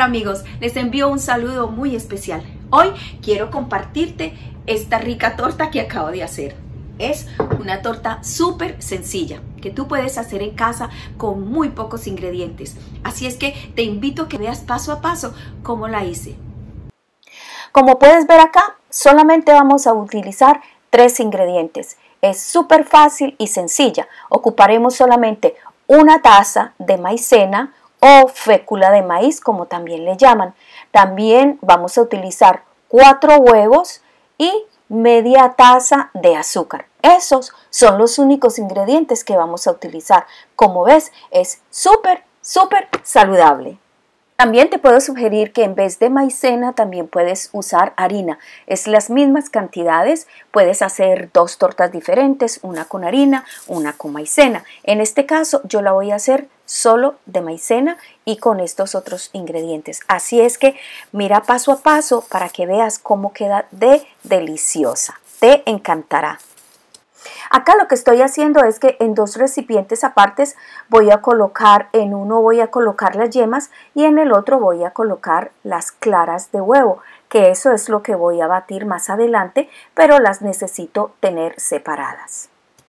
tal amigos? Les envío un saludo muy especial. Hoy quiero compartirte esta rica torta que acabo de hacer. Es una torta súper sencilla que tú puedes hacer en casa con muy pocos ingredientes. Así es que te invito a que veas paso a paso cómo la hice. Como puedes ver acá, solamente vamos a utilizar 3 ingredientes. Es súper fácil y sencilla. Ocuparemos solamente una taza de maicena o fécula de maíz, como también le llaman. También vamos a utilizar 4 huevos y media taza de azúcar. Esos son los únicos ingredientes que vamos a utilizar. Como ves, es súper saludable. También te puedo sugerir que en vez de maicena también puedes usar harina. Es las mismas cantidades, puedes hacer 2 tortas diferentes, una con harina, una con maicena. En este caso yo la voy a hacer solo de maicena y con estos otros ingredientes. Así es que mira paso a paso para que veas cómo queda de deliciosa. Te encantará. Acá lo que estoy haciendo es que en 2 recipientes apartes voy a colocar, en uno voy a colocar las yemas y en el otro voy a colocar las claras de huevo, que eso es lo que voy a batir más adelante, pero las necesito tener separadas.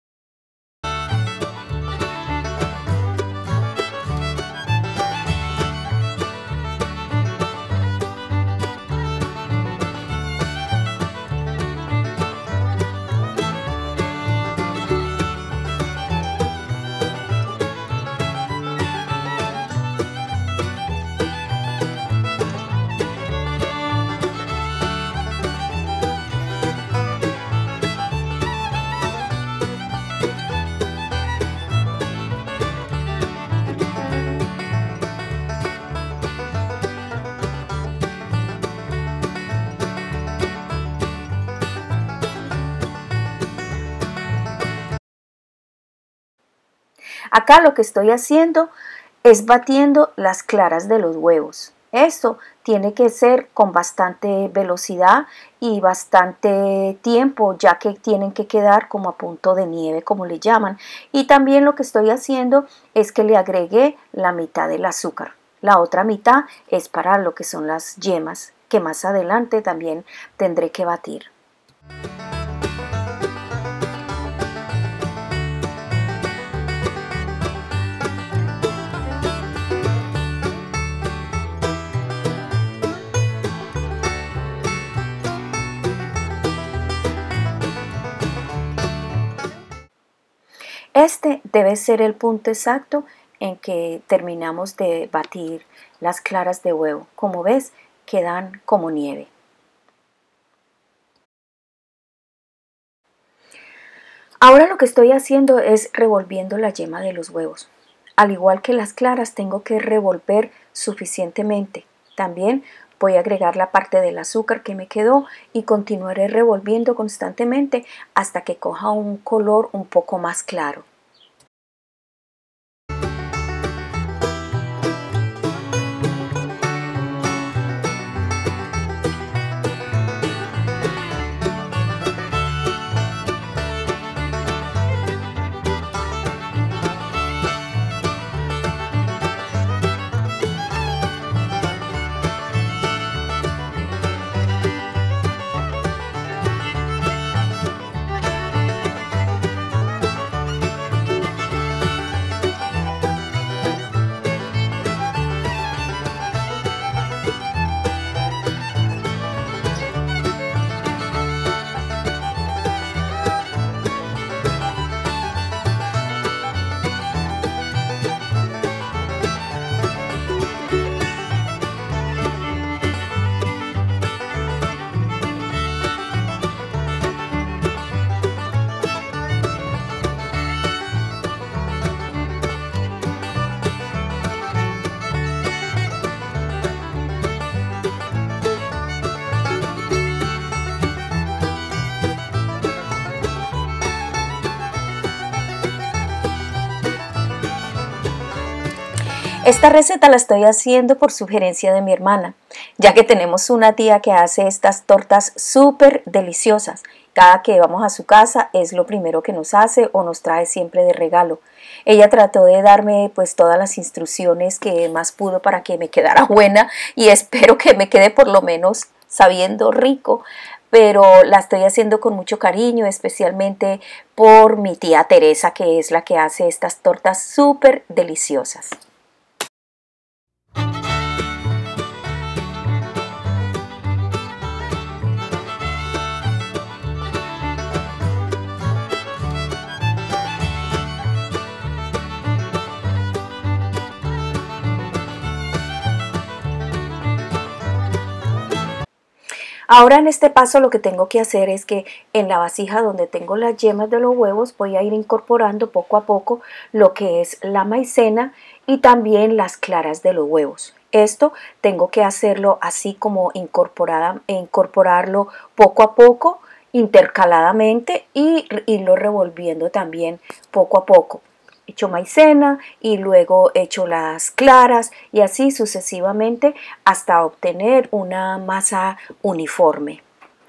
Acá lo que estoy haciendo es batiendo las claras de los huevos. Esto tiene que ser con bastante velocidad y bastante tiempo, ya que tienen que quedar como a punto de nieve, como le llaman. Y también lo que estoy haciendo es que le agregué la mitad del azúcar. La otra mitad es para lo que son las yemas, que más adelante también tendré que batir. Este debe ser el punto exacto en que terminamos de batir las claras de huevo. Como ves, quedan como nieve. Ahora lo que estoy haciendo es revolviendo la yema de los huevos. Al igual que las claras, tengo que revolver suficientemente. También voy a agregar la parte del azúcar que me quedó y continuaré revolviendo constantemente hasta que coja un color un poco más claro. Esta receta la estoy haciendo por sugerencia de mi hermana, ya que tenemos una tía que hace estas tortas súper deliciosas. Cada que vamos a su casa es lo primero que nos hace o nos trae siempre de regalo. Ella trató de darme pues todas las instrucciones que más pudo para que me quedara buena y espero que me quede por lo menos sabiendo rico, pero la estoy haciendo con mucho cariño, especialmente por mi tía Teresa, que es la que hace estas tortas súper deliciosas. Ahora en este paso lo que tengo que hacer es que en la vasija donde tengo las yemas de los huevos voy a ir incorporando poco a poco lo que es la maicena y también las claras de los huevos. Esto tengo que hacerlo así como incorporarlo poco a poco, intercaladamente y irlo revolviendo también poco a poco. Echo maicena y luego echo las claras y así sucesivamente hasta obtener una masa uniforme.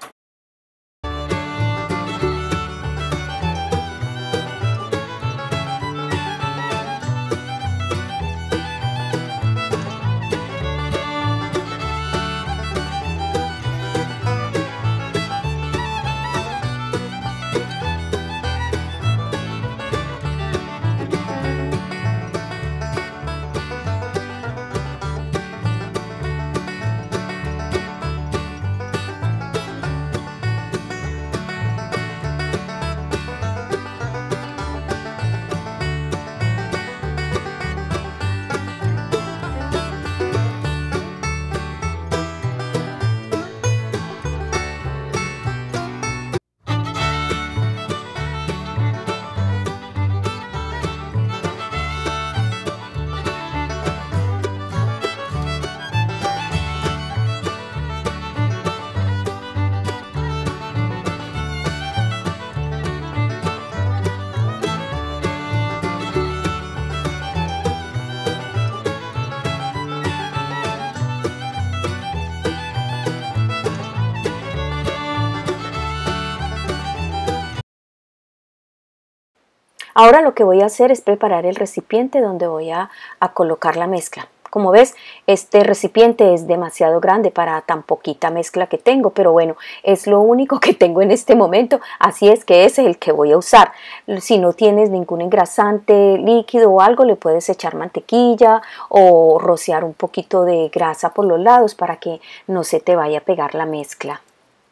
Ahora lo que voy a hacer es preparar el recipiente donde voy a colocar la mezcla. Como ves, este recipiente es demasiado grande para tan poquita mezcla que tengo, pero bueno, es lo único que tengo en este momento, así es que ese es el que voy a usar. Si no tienes ningún engrasante líquido o algo, le puedes echar mantequilla o rociar un poquito de grasa por los lados para que no se te vaya a pegar la mezcla.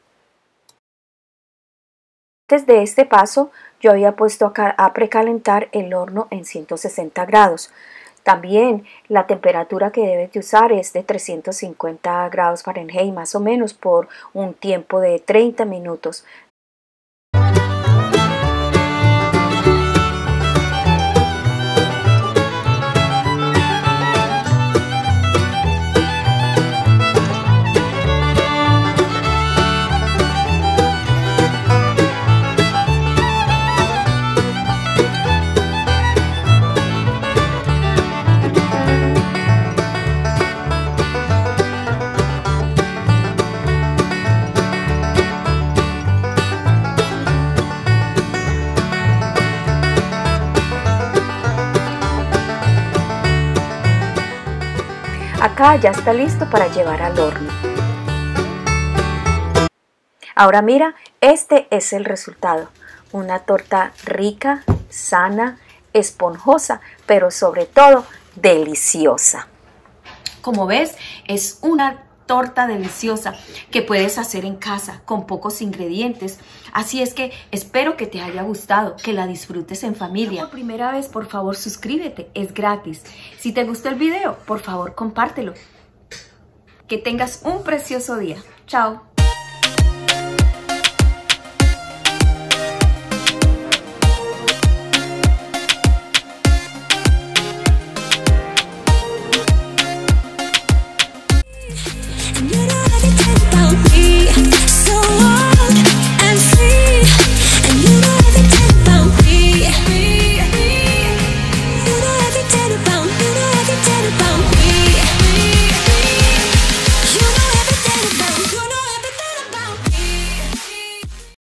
Antes de este paso, yo había puesto a precalentar el horno en 160 grados. También la temperatura que debes de usar es de 350 grados Fahrenheit más o menos por un tiempo de 30 minutos. Acá ya está listo para llevar al horno. Ahora mira, este es el resultado. Una torta rica, sana, esponjosa, pero sobre todo deliciosa. Como ves, es una torta deliciosa que puedes hacer en casa con pocos ingredientes. Así es que espero que te haya gustado, que la disfrutes en familia. Por primera vez, por favor, suscríbete, es gratis. Si te gustó el video, por favor, compártelo. Que tengas un precioso día. Chao.